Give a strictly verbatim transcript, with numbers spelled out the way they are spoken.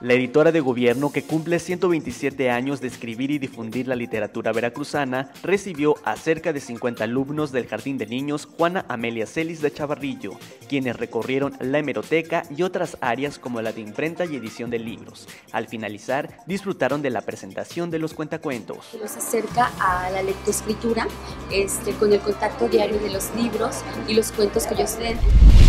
La editora de gobierno, que cumple ciento veintisiete años de escribir y difundir la literatura veracruzana, recibió a cerca de cincuenta alumnos del Jardín de Niños Juana Amelia Celis de Chavarrillo, quienes recorrieron la hemeroteca y otras áreas como la de imprenta y edición de libros. Al finalizar, disfrutaron de la presentación de los cuentacuentos. Nos acerca a la lectoescritura, este, con el contacto diario de los libros y los cuentos que ellos leen.